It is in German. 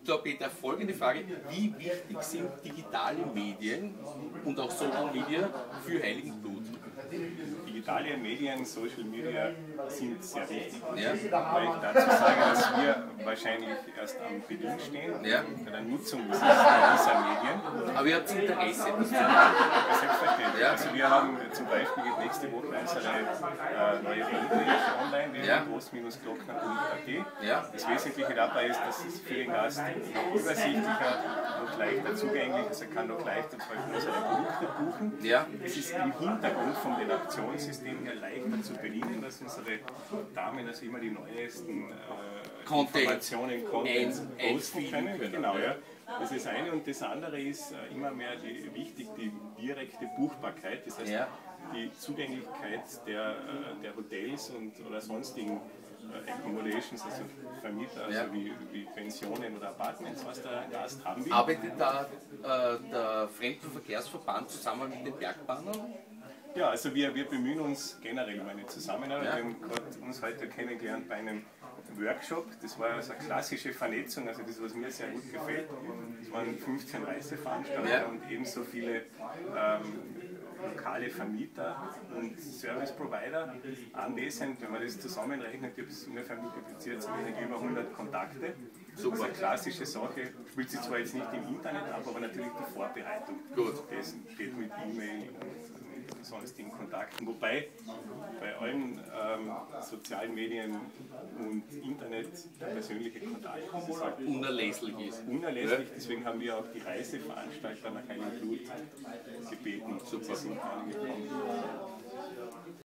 So, Peter, folgende Frage. Wie wichtig sind digitale Medien und auch Social Media für Heiligenblut? Digitale Medien, Social Media sind sehr wichtig, Ja. weil ich dazu sage, dass wir wahrscheinlich erst am Beginn stehen Ja. bei der Nutzung dieser Medien. Aber ihr habt Interesse. Selbstverständlich. Ja. Also wir haben zum Beispiel nächste Woche unsere neue Homepage online, Ja. www.großglockner.at. Ja. Das Wesentliche dabei ist, dass es für den Gast noch übersichtlicher, noch leichter zugänglich ist. Er kann noch leichter zum Beispiel unsere Produkte buchen. Ja. Es ist im Hintergrund vom Redaktionssystem her leichter zu bedienen, dass unsere Damen also immer die neuesten Informationen, Contents posten können. Genau, ja. Das ist das eine, und das andere ist immer mehr wichtig, die direkte Buchbarkeit, das heißt die Zugänglichkeit der Hotels oder sonstigen Accommodations, also Vermieter, also wie Pensionen oder Apartments, was der Gast haben will. Arbeitet da der Fremdenverkehrsverband zusammen mit den Bergbahnern? Ja, also wir bemühen uns generell um eine Zusammenarbeit. Wir haben gerade uns heute kennengelernt bei einem Workshop. Das war also eine klassische Vernetzung, also das, was mir sehr gut gefällt. Es waren 15 Reiseveranstalter und ebenso viele lokale Vermieter und Service Provider anwesend. Wenn man das zusammenrechnet, ich habe es ungefähr multipliziert, sind über 100 Kontakte. Super. Das ist eine klassische Sache, spielt sich zwar jetzt nicht im Internet ab, aber natürlich die Vorbereitung. Gut. Das geht mit E-Mail und sonstigen Kontakten. Wobei bei allen sozialen Medien und Internet der persönliche Kontakt Unerlässlich ist. Unerlässlich, deswegen haben wir auch die Reiseveranstalter nach Heiligenblut gebeten. Super. Sie sind angekommen.